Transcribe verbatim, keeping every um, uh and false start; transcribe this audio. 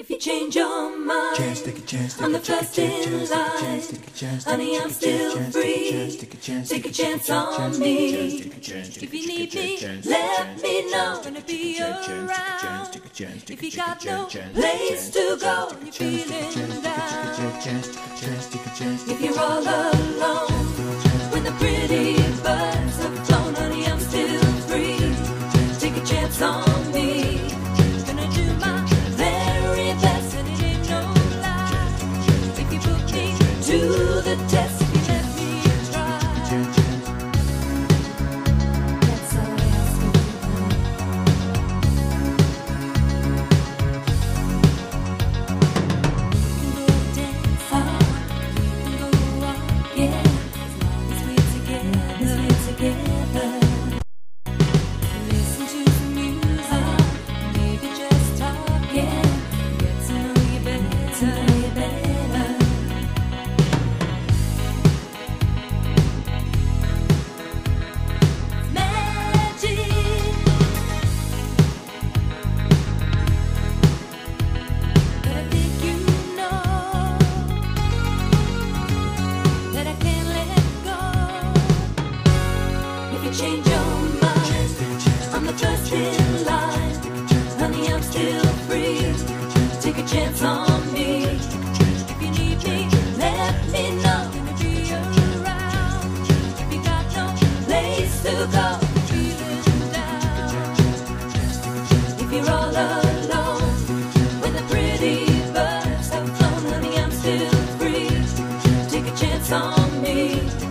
If you change your mind, chance, take a chance, take I'm a the chance, first take a in chance, line. take a chance, Honey, I'm still free. Take a chance on me. If you need me, let me know, and I'll be around. If you got no place to go and you're feeling down, if you're all alone when the pretty birds have flown, honey, I'm still free. Take a chance on me. Gonna do my very best, and it ain't no lie. If you put me to the test, you let me try. That's all I ask of you. We can go dance hard, we can go walk, yeah, as long as we're together, we're together. Listen to some music, maybe just talk, yeah, get to know you better, know you better. Magic. But I think you know that I can't let go. If you change your mind, I'm the first in line. Honey, I'm still free. Take a chance on me. If you need me, let me know, and I'll be around. If you got no place to go, feeling down. If you're all alone when the pretty birds have flown, honey, I'm still free. Take a chance on me.